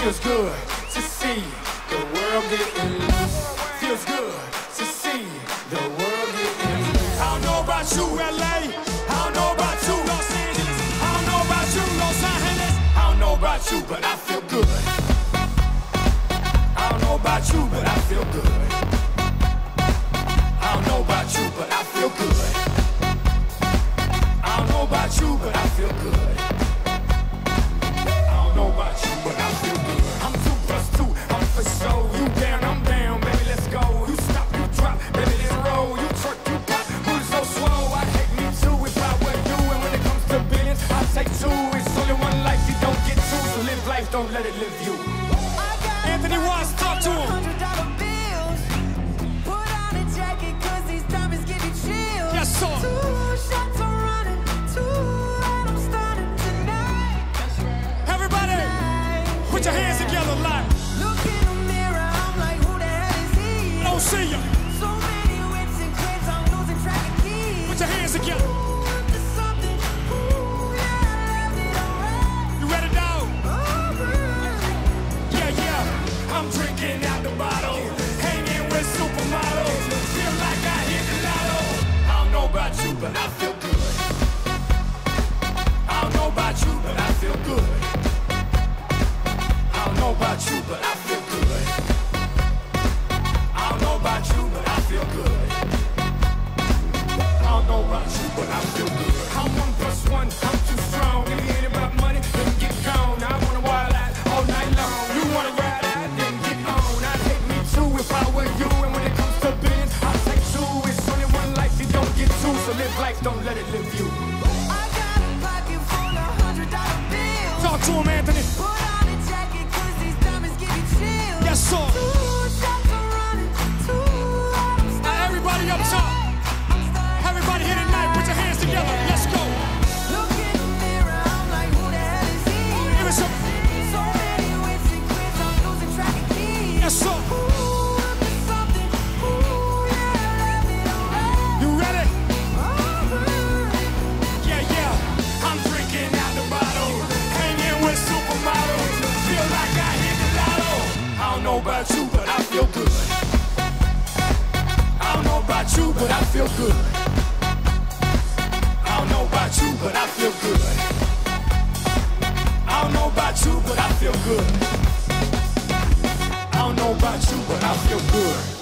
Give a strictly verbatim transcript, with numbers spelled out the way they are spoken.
Feels good to see the world getting loose. Feels good to see the world getting loose. I don't know about you, L A. I don't know about you, Los Angeles. I don't know about you, Los Angeles. I don't know about you, but I feel good. I don't know about you, but I feel good. I don't know about you, but I feel good. I don't know about you, but I feel good. I don't know about you, but I feel good. I'm two plus two, I'm for sure. You down, I'm down, baby, let's go. You stop, you drop, baby, let's roll. You twerk, you pop, booty so swole. I hate me too if I were you. And when it comes to billions, I'll take two. It's only one life, you don't get two. So live life, don't let it live you. Anthony Watts, talk to him. Yes, sir. Two shots are running, two, and I'm starting tonight. Everybody, put your hands together, like. Look in the mirror, I'm like, who the hell is he? I don't see you. So many whips and clips, I'm losing track of keys. Put your hands together. Ooh, there's something, ooh, yeah, I love it alright. You ready, dog? Yeah, yeah. I'm drinking out the bottle, hanging with supermodels. Feel like I hit the lotto. I don't know about you, but I feel good. I don't know about you, but I feel good. I don't know about you, but I feel good. I don't know about you, but I feel good. I don't know about you, but I feel good. I'm one plus one, I'm too strong. If it ain't about money, then get gone. I wanna wild out all night long. You wanna ride out, then get on. I'd hate me too if I were you. And when it comes to billions, I'll take two. It's only one life, you don't get two. So live life, don't let it live you. I got a pocket full of hundred dollar bills. Talk to him, Anthony. Put on a jacket, cause these diamonds give you chills. Yes, sir. Two shots are running, two, I'm starting. Now everybody up top. Everybody here tonight, put your hands together. Let's go. Look in the mirror, I'm like, who the hell is he? Give me some. So many whips and clips, I'm losing track of keys. Yes, sir. Ooh, there's something, ooh, yeah, I love it alright. You ready? Yeah, yeah. I'm drinking out the bottle, hanging with supermodels. Feel like I hit the lotto. I don't know about you, but I feel good. I don't know about you, but I feel good. I don't know about you, but I feel good. I don't know about you, but I feel good. I don't know about you, but I feel good.